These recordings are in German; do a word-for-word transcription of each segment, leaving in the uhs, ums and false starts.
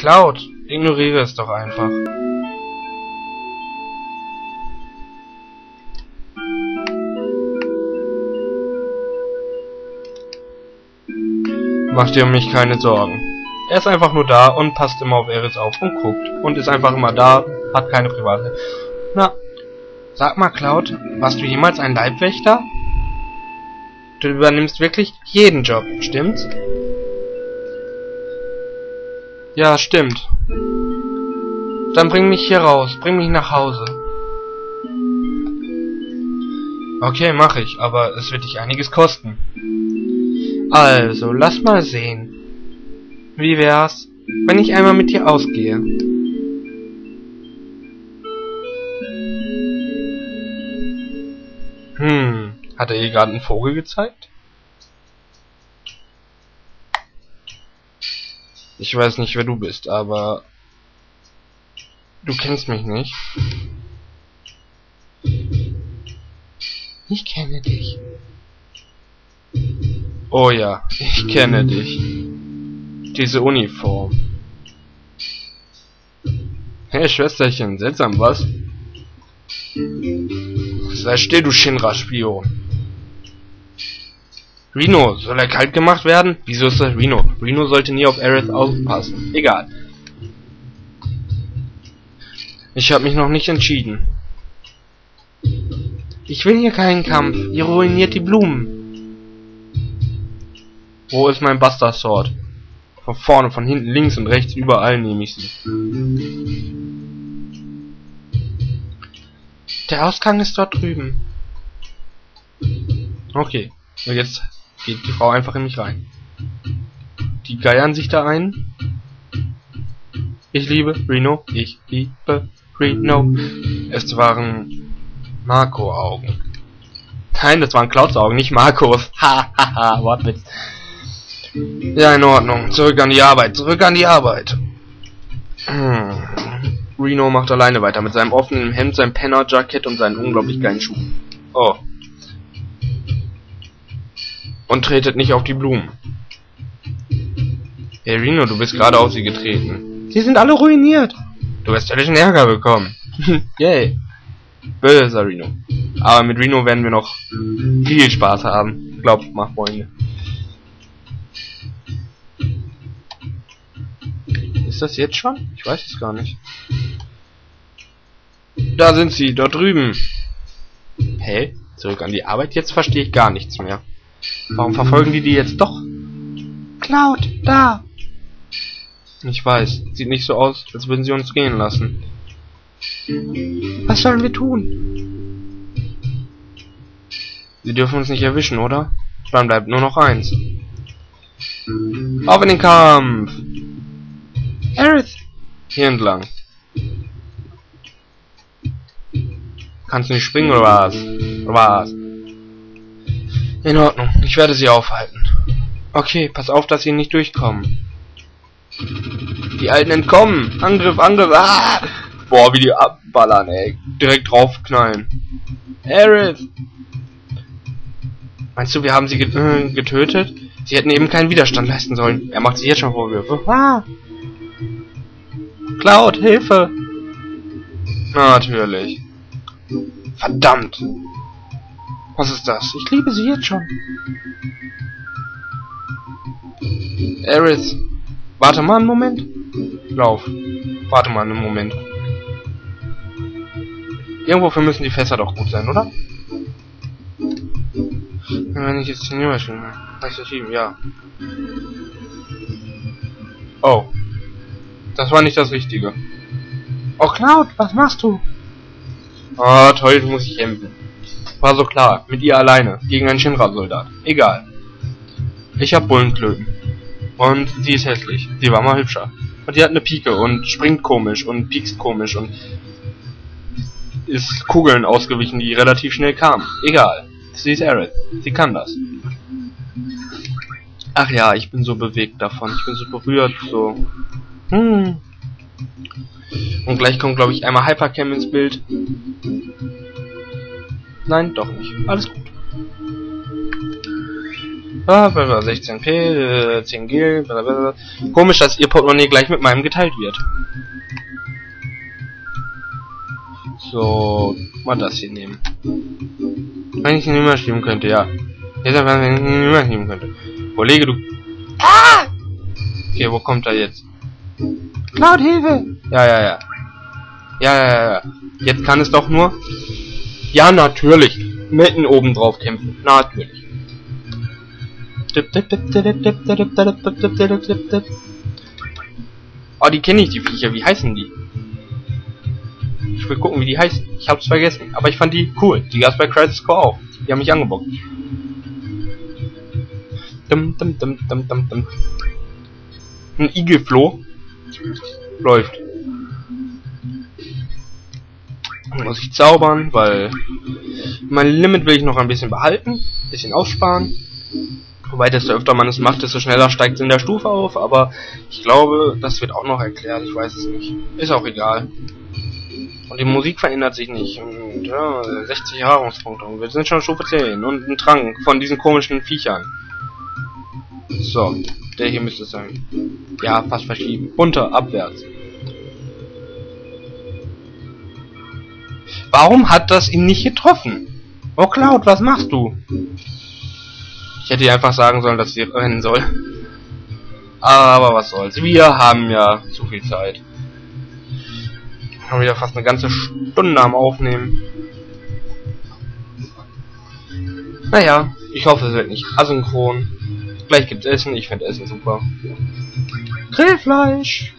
Cloud, ignoriere es doch einfach. Mach dir um mich keine Sorgen. Er ist einfach nur da und passt immer auf Aerith auf und guckt. Und ist einfach immer da, hat keine Private. Na, sag mal Cloud, warst du jemals ein Leibwächter? Du übernimmst wirklich jeden Job, stimmt's? Ja, stimmt. Dann bring mich hier raus, bring mich nach Hause. Okay, mach ich, aber es wird dich einiges kosten. Also, lass mal sehen. Wie wär's, wenn ich einmal mit dir ausgehe? Hm, hat er ihr gerade einen Vogel gezeigt? Ich weiß nicht, wer du bist, aber du kennst mich nicht. Ich kenne dich. Oh ja, ich kenne dich. Diese Uniform. Hey Schwesterchen, seltsam was? Sei still, du Shinra-Spion. Reno, soll er kalt gemacht werden? Wieso ist das Reno? Reno sollte nie auf Aerith aufpassen. Egal. Ich habe mich noch nicht entschieden. Ich will hier keinen Kampf. Ihr ruiniert die Blumen. Wo ist mein Buster Sword? Von vorne, von hinten, links und rechts, überall nehme ich sie. Der Ausgang ist dort drüben. Okay. Und jetzt geht die Frau einfach in mich rein. Die geiern sich da ein. Ich liebe Reno. Ich liebe Reno. Es waren Marco-Augen. Nein, das waren Clouds Augen, nicht Marcos. Ha, ha, ha, Wortwitz. Ja, in Ordnung. Zurück an die Arbeit. Zurück an die Arbeit. Hm. Reno macht alleine weiter mit seinem offenen Hemd, seinem Penner-Jackett und seinen unglaublich geilen Schuhen. Oh. Und tretet nicht auf die Blumen. Hey Reno, du bist gerade auf sie getreten. Sie sind alle ruiniert. Du wirst ehrlichen Ärger bekommen. Yay. Böser Reno. Aber mit Reno werden wir noch viel Spaß haben. Glaubt mal, Freunde. Ist das jetzt schon? Ich weiß es gar nicht. Da sind sie, dort drüben. Hä? Zurück an die Arbeit? Jetzt verstehe ich gar nichts mehr. Warum verfolgen die die jetzt doch? Cloud, da! Ich weiß, sieht nicht so aus, als würden sie uns gehen lassen. Was sollen wir tun? Sie dürfen uns nicht erwischen, oder? Dann bleibt nur noch eins. Auf in den Kampf! Aerith! Hier entlang. Kannst du nicht springen oder was? Oder was? In Ordnung, ich werde sie aufhalten. Okay, pass auf, dass sie nicht durchkommen. Die Alten entkommen! Angriff, Angriff! Ah! Boah, wie die abballern, ey. Direkt draufknallen. Aerith! Meinst du, wir haben sie get äh, getötet? Sie hätten eben keinen Widerstand leisten sollen. Er macht sich jetzt schon Vorwürfe. Ah! Cloud, Hilfe! Natürlich. Verdammt! Was ist das? Ich liebe sie jetzt schon. Aerith! Warte mal einen Moment. Lauf. Warte mal einen Moment. Irgendwofür müssen die Fässer doch gut sein, oder? Wenn ich jetzt den Überspielen will. Rechts verschieben, ja. Oh. Das war nicht das Richtige. Oh, Cloud, was machst du? Ah, toll, jetzt muss ich kämpfen. War so klar, mit ihr alleine, gegen einen Shinra-Soldat. Egal. Ich hab Bullenklöten. Und sie ist hässlich. Sie war mal hübscher. Und die hat eine Pike und springt komisch und piekst komisch und ist Kugeln ausgewichen, die relativ schnell kamen. Egal. Sie ist Aerith. Sie kann das. Ach ja, ich bin so bewegt davon. Ich bin so berührt, so... Hm. Und gleich kommt, glaube ich, einmal Hypercam ins Bild. Nein, doch nicht. Alles gut. sechzehn P, äh, zehn G, blablabla. Komisch, dass ihr Portemonnaie gleich mit meinem geteilt wird. So, mal das hier nehmen. Wenn ich ihn nicht mehr schieben könnte, ja. Jetzt einfach, wenn ich ihn nicht mehr schieben könnte. Kollege, du... Ah! Okay, wo kommt er jetzt? Cloud, Hilfe! Ja, ja, ja. Ja, ja, ja. Jetzt kann es doch nur... Ja, natürlich. Mitten oben drauf kämpfen. Natürlich. Oh, die kenne ich, die Viecher. Wie heißen die? Ich will gucken, wie die heißen. Ich hab's vergessen. Aber ich fand die cool. Die gab's bei Crisis Core auch. Die haben mich angebockt. Dum, dum, dum, dum, dum, dum. Ein Igelfloh. Läuft. Muss ich zaubern, weil mein Limit will ich noch ein bisschen behalten, bisschen aussparen. Wobei, desto öfter man es macht, desto schneller steigt es in der Stufe auf, aber ich glaube, das wird auch noch erklärt, ich weiß es nicht. Ist auch egal. Und die Musik verändert sich nicht. Und, ja, sechzig Erfahrungspunkte. Und wir sind schon Stufe zehn. Und ein Trank von diesen komischen Viechern. So, der hier müsste es sein. Ja, fast verschieben. Runter, abwärts. Warum hat das ihn nicht getroffen? Oh Cloud, was machst du? Ich hätte ihr einfach sagen sollen, dass sie rennen soll. Aber was soll's. Wir haben ja zu viel Zeit. Wir haben wieder fast eine ganze Stunde am Aufnehmen. Naja, ich hoffe, es wird nicht asynchron. Gleich gibt's Essen, ich finde Essen super. Grillfleisch!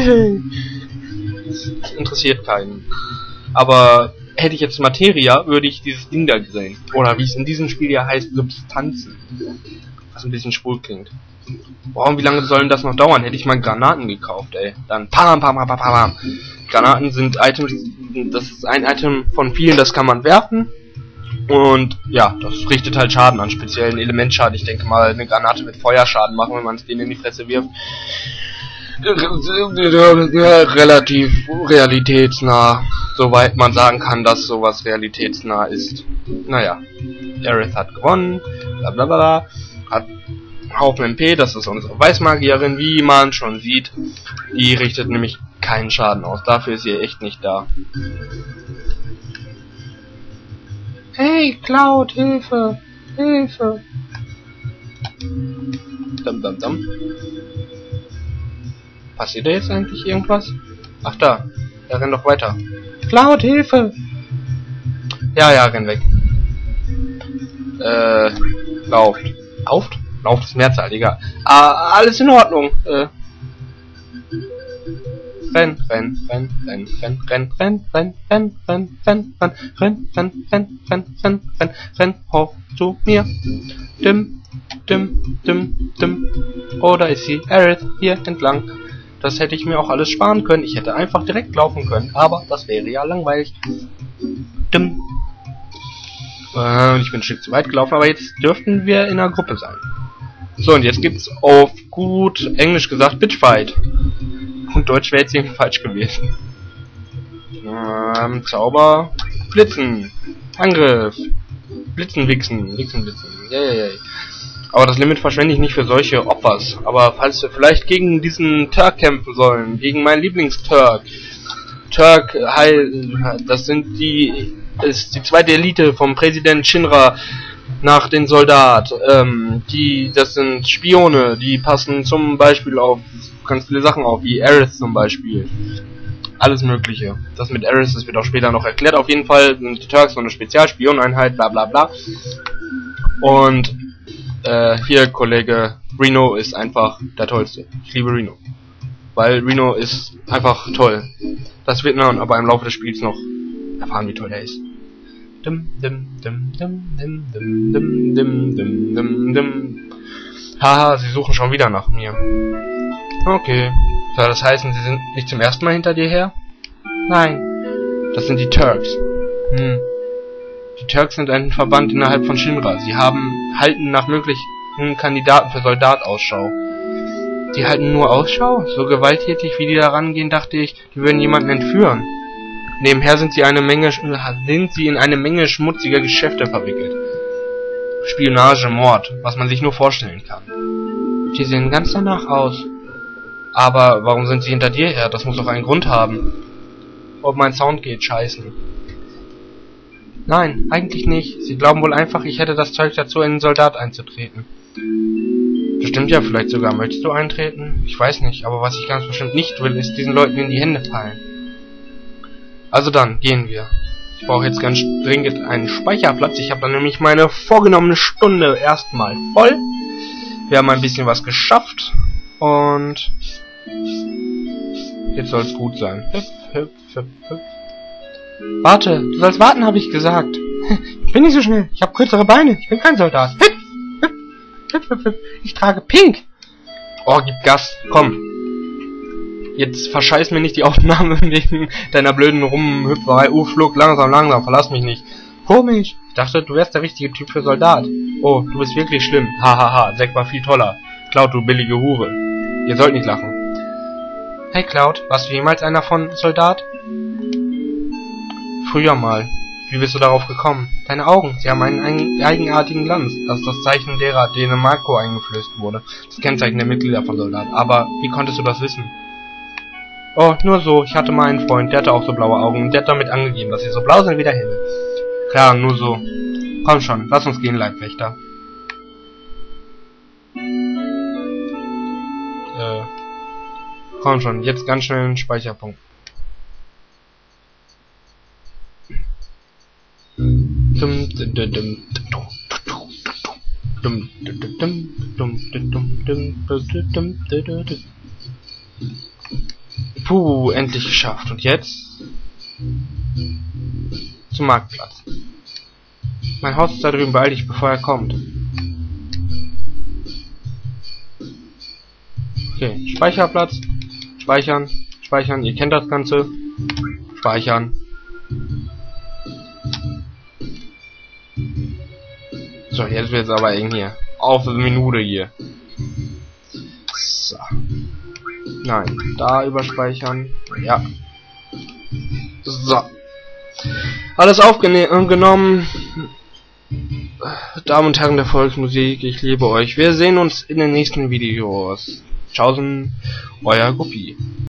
Das interessiert keinen. Aber hätte ich jetzt Materia, würde ich dieses Ding da grillen. Oder wie es in diesem Spiel ja heißt, Substanzen. Was ein bisschen schwul klingt. Warum, wie lange sollen das noch dauern? Hätte ich mal Granaten gekauft, ey. Dann pam, pam, pam, pam, pam. Granaten sind Items, das ist ein Item von vielen, das kann man werfen. Und ja, das richtet halt Schaden an, speziellen Elementschaden. Ich denke mal, eine Granate wird Feuerschaden machen, wenn man es denen in die Fresse wirft. Relativ realitätsnah, soweit man sagen kann, dass sowas realitätsnah ist. Naja, Aerith hat gewonnen, blablabla, hat Haufen M P, das ist unsere Weißmagierin, wie man schon sieht. Die richtet nämlich keinen Schaden aus, dafür ist sie echt nicht da. Hey, Cloud, Hilfe! Hilfe! Dum, dum, dum. Passiert da jetzt eigentlich irgendwas? Ach da, er rennt doch weiter. Cloud, Hilfe! Ja, ja, renn weg. Äh, lauft. Lauft? Lauft ist Mehrzahl, egal. Ah, alles in Ordnung. Äh. Renn, renn, renn, renn, renn, renn, renn, renn, renn, renn, renn, renn, renn, renn, renn, renn, renn, renn, renn, hoch zu mir. Dim, dim, dim, dim. Oder ist sie Aerith hier entlang? Das hätte ich mir auch alles sparen können. Ich hätte einfach direkt laufen können, aber das wäre ja langweilig. Dim. Äh, ich bin ein Stück zu weit gelaufen, aber jetzt dürften wir in einer Gruppe sein. So, und jetzt gibt's auf gut Englisch gesagt Bitchfight. Und Deutsch wäre jetzt irgendwie falsch gewesen. Ähm, Zauber. Blitzen. Angriff. Blitzen, Wichsen. Wichsen, Blitzen. Yay. Aber das Limit verschwende ich nicht für solche Opfers. Aber falls wir vielleicht gegen diesen Turk kämpfen sollen, gegen meinen Lieblings-Turk. Turk, Heil, das sind die, ist die zweite Elite vom Präsident Shinra nach den Soldat. Ähm, die, das sind Spione, die passen zum Beispiel auf ganz viele Sachen auf, wie Aerith zum Beispiel. Alles mögliche. Das mit Aerith, das wird auch später noch erklärt. Auf jeden Fall sind die Turks so eine Spezialspioneinheit, bla bla bla. Und äh, hier, Kollege, Reno ist einfach der Tollste. Ich liebe Reno. Weil Reno ist einfach toll. Das wird man aber im Laufe des Spiels noch erfahren, wie toll er ist. Dim, dim, dim, dim, dim, dim, dim, dim, dim, dim, dim. Haha, sie suchen schon wieder nach mir. Okay. Soll das heißen, sie sind nicht zum ersten Mal hinter dir her? Nein. Das sind die Turks. Hm. Die Turks sind ein Verband innerhalb von Shinra. Sie haben, halten nach möglichen Kandidaten für Soldat Ausschau. Die halten nur Ausschau? So gewalttätig wie die da rangehen, dachte ich, die würden jemanden entführen. Nebenher sind sie eine Menge, sind sie in eine Menge schmutziger Geschäfte verwickelt. Spionage, Mord, was man sich nur vorstellen kann. Die sehen ganz danach aus. Aber warum sind sie hinter dir her? Das muss doch einen Grund haben. Ob mein Sound geht, scheißen. Nein, eigentlich nicht. Sie glauben wohl einfach, ich hätte das Zeug dazu, in einen Soldat einzutreten. Bestimmt ja, vielleicht sogar. Möchtest du eintreten? Ich weiß nicht, aber was ich ganz bestimmt nicht will, ist diesen Leuten in die Hände fallen. Also dann, gehen wir. Ich brauche jetzt ganz dringend einen Speicherplatz. Ich habe dann nämlich meine vorgenommene Stunde erstmal voll. Wir haben ein bisschen was geschafft. Und jetzt soll es gut sein. Hüpf, hüpf, hüpf, hüpf. Warte, du sollst warten, habe ich gesagt. Ich bin nicht so schnell. Ich habe kürzere Beine. Ich bin kein Soldat. Hüpf, hüpf, hüpf, hüpf, hüpf. Ich trage Pink. Oh, gib Gas. Komm. Jetzt verscheiß mir nicht die Aufnahme wegen deiner blöden Rumhüpferei. Uh, Flug, langsam, langsam. Verlass mich nicht. Komisch. Ich dachte, du wärst der richtige Typ für Soldat. Oh, du bist wirklich schlimm. Hahaha, ha, Zack war viel toller. Cloud, du billige Hure. Ihr sollt nicht lachen. Hey Cloud, warst du jemals einer von Soldat? Früher mal. Wie bist du darauf gekommen? Deine Augen, sie haben einen eigenartigen Glanz. Das ist das Zeichen derer, denen Marco eingeflößt wurde. Das Kennzeichen der Mitglieder von Soldat. Aber wie konntest du das wissen? Oh, nur so. Ich hatte mal einen Freund, der hatte auch so blaue Augen und der hat damit angegeben, dass sie so blau sind wie der Himmel. Klar, nur so. Komm schon, lass uns gehen, Leibwächter. Äh, komm schon, jetzt ganz schnell einen Speicherpunkt. Puh, endlich geschafft. Und jetzt? Zum Marktplatz. Mein Haus ist da drüben, beeil dich, bevor er kommt. Okay, Speicherplatz. Speichern. Speichern. Ihr kennt das Ganze. Speichern. So, jetzt wird's aber eng hier. Auf eine Minute hier. So. Nein, da überspeichern. Ja. So. Alles aufgenommen. Damen und Herren der Volksmusik, ich liebe euch. Wir sehen uns in den nächsten Videos. Tschaußen, euer Guppi.